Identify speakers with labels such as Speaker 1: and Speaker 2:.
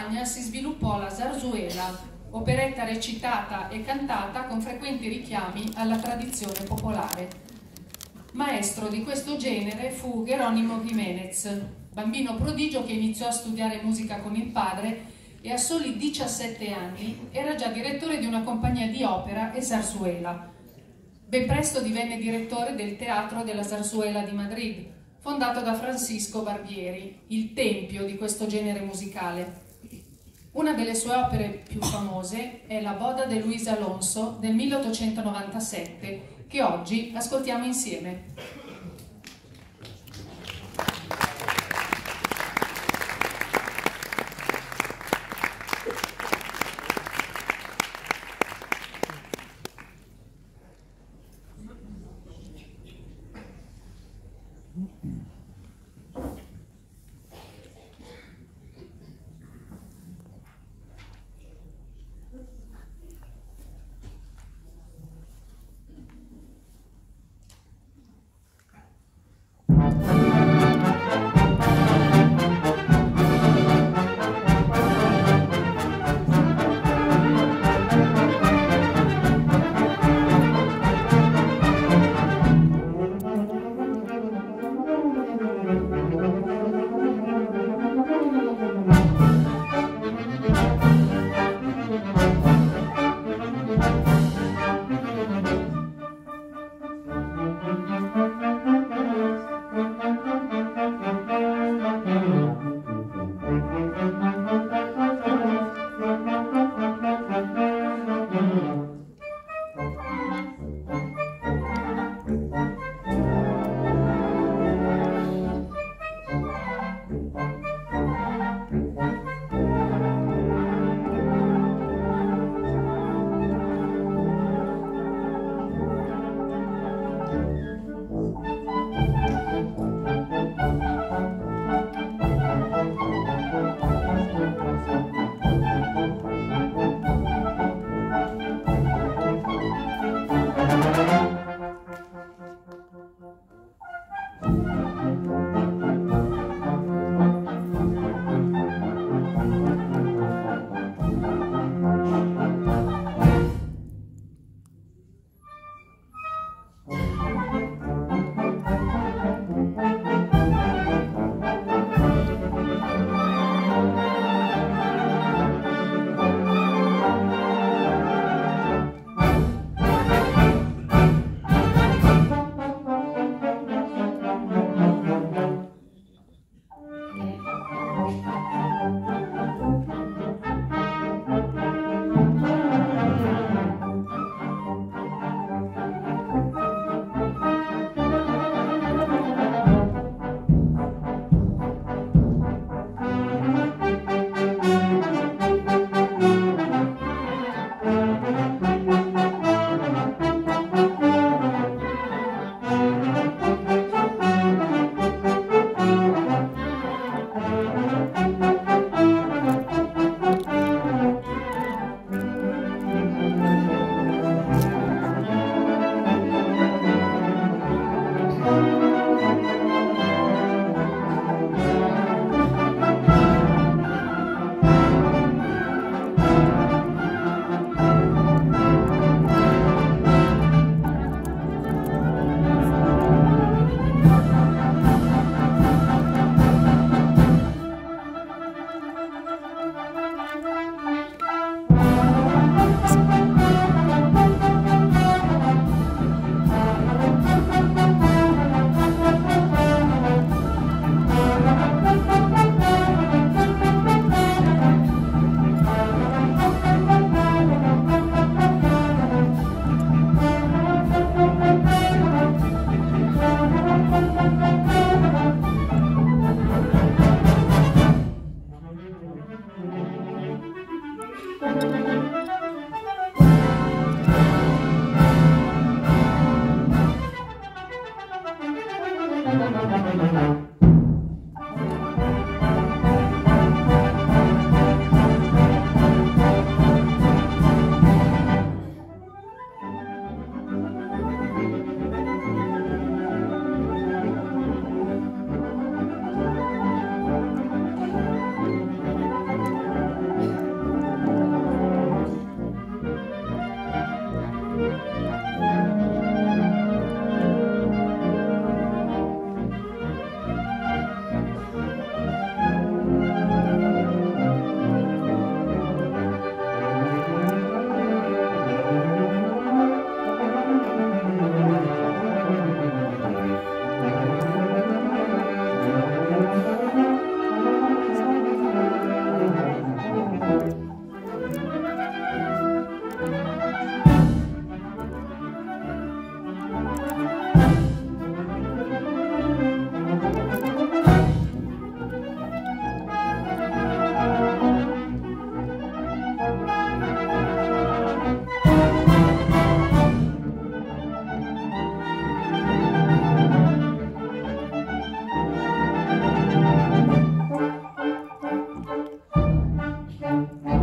Speaker 1: Spagna si sviluppò la zarzuela, operetta recitata e cantata con frequenti richiami alla tradizione popolare. Maestro di questo genere fu Geronimo Jiménez, bambino prodigio che iniziò a studiare musica con il padre e a soli 17 anni era già direttore di una compagnia di opera e zarzuela. Ben presto divenne direttore del Teatro della Zarzuela di Madrid, fondato da Francisco Barbieri, il tempio di questo genere musicale. Una delle sue opere più famose è La Boda de Luis Alonso del 1897, che oggi ascoltiamo insieme.
Speaker 2: Thank